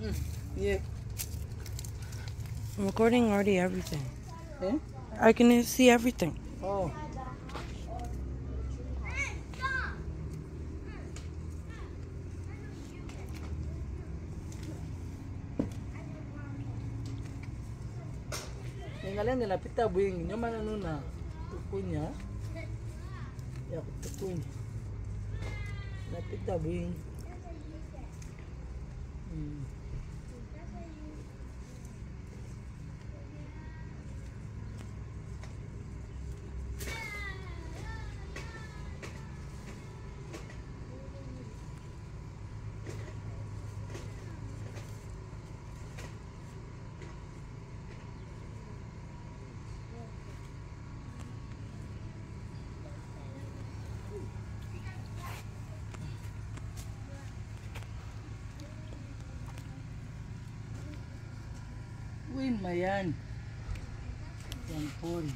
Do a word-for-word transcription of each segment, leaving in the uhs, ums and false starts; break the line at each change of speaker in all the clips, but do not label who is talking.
Mm. Yeah.
I'm recording already everything.
Eh?
I can see everything.
Oh. Ningalenge napita bwingi ndio maana nuna tukunya ya kutukunya napita bwingi. Mm. Win Mayani Yampori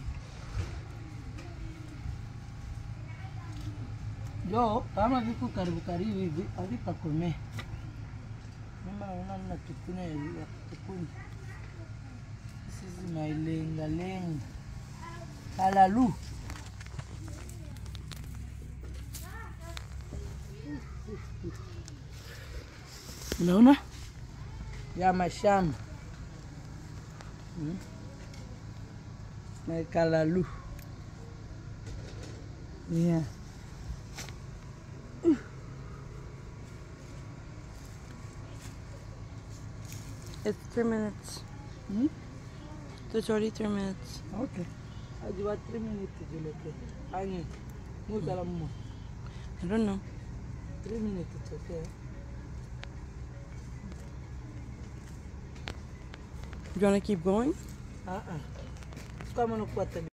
yo kama viko karibu karibu hivi havitakomea. Mama unaona tukunya ya tukunya sisi mailenga lenga kalalu unaona ya mashamba. Hmm? Na kalalu. Yeah. Uh.
It's three minutes.
Hmm?
It's already three minutes.
Okay. Ajua three minutes jileke. Anyi. Muda la mmo.
I don't know.
Three minutes it's okay.
You want to keep going?
Uh-uh. Kama unakuwa